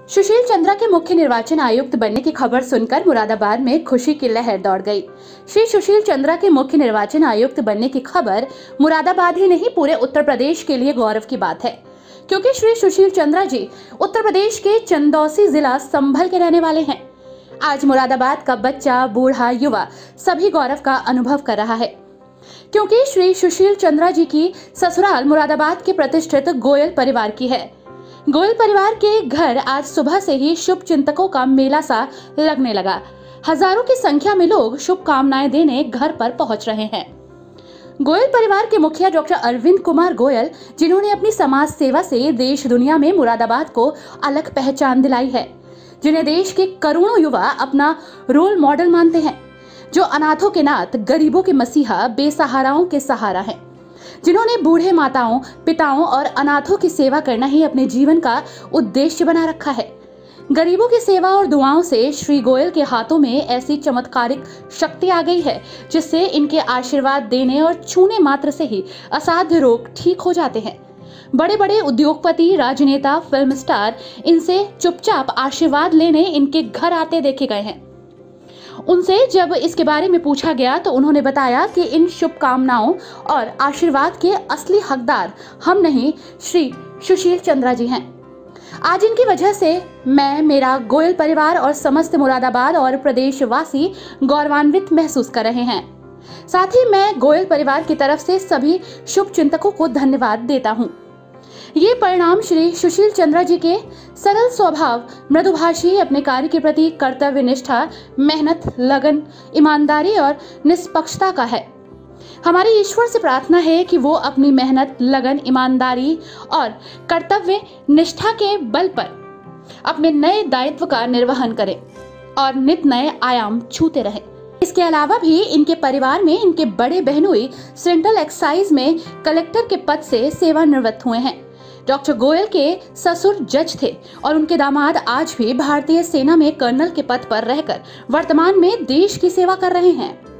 सुशील चंद्रा के मुख्य निर्वाचन आयुक्त बनने की खबर सुनकर मुरादाबाद में खुशी की लहर दौड़ गई। श्री सुशील चंद्रा के मुख्य निर्वाचन आयुक्त बनने की खबर मुरादाबाद ही नहीं पूरे उत्तर प्रदेश के लिए गौरव की बात है, क्योंकि श्री सुशील चंद्रा जी उत्तर प्रदेश के चंदौसी जिला संभल के रहने वाले हैं। आज मुरादाबाद का बच्चा, बूढ़ा, युवा सभी गौरव का अनुभव कर रहा है, क्योंकि श्री सुशील चंद्रा जी की ससुराल मुरादाबाद के प्रतिष्ठित गोयल परिवार की है। गोयल परिवार के घर आज सुबह से ही शुभ चिंतकों का मेला सा लगने लगा। हजारों की संख्या में लोग शुभकामनाएं देने घर पर पहुंच रहे हैं। गोयल परिवार के मुखिया डॉक्टर अरविंद कुमार गोयल, जिन्होंने अपनी समाज सेवा से देश दुनिया में मुरादाबाद को अलग पहचान दिलाई है, जिन्हें देश के करोड़ों युवा अपना रोल मॉडल मानते हैं, जो अनाथों के नाथ, गरीबों के मसीहा, बेसहाराओं के सहारा हैं, जिन्होंने बूढ़े माताओं, पिताओं और अनाथों की सेवा करना ही अपने जीवन का उद्देश्य बना रखा है। गरीबों की सेवा और दुआओं से श्री गोयल के हाथों में ऐसी चमत्कारिक शक्ति आ गई है, जिससे इनके आशीर्वाद देने और छूने मात्र से ही असाध्य रोग ठीक हो जाते हैं। बड़े बड़े उद्योगपति, राजनेता, फिल्म स्टार इनसे चुपचाप आशीर्वाद लेने इनके घर आते देखे गए हैं। उनसे जब इसके बारे में पूछा गया तो उन्होंने बताया कि इन शुभकामनाओं और आशीर्वाद के असली हकदार हम नहीं, श्री सुशील चंद्रा जी हैं। आज इनकी वजह से मैं, मेरा गोयल परिवार और समस्त मुरादाबाद और प्रदेशवासी गौरवान्वित महसूस कर रहे हैं। साथ ही मैं गोयल परिवार की तरफ से सभी शुभ चिंतकों को धन्यवाद देता हूँ। ये परिणाम श्री सुशील चंद्रा जी के सरल स्वभाव, मृदुभाषी, अपने कार्य के प्रति कर्तव्य निष्ठा, मेहनत, लगन, ईमानदारी और निष्पक्षता का है। हमारी ईश्वर से प्रार्थना है कि वो अपनी मेहनत, लगन, ईमानदारी और कर्तव्य निष्ठा के बल पर अपने नए दायित्व का निर्वहन करें और नित नए आयाम छूते रहें। इसके अलावा भी इनके परिवार में इनके बड़े बहनोई सेंट्रल एक्साइज में कलेक्टर के पद से सेवानिवृत्त हुए हैं। डॉक्टर गोयल के ससुर जज थे और उनके दामाद आज भी भारतीय सेना में कर्नल के पद पर रहकर वर्तमान में देश की सेवा कर रहे हैं।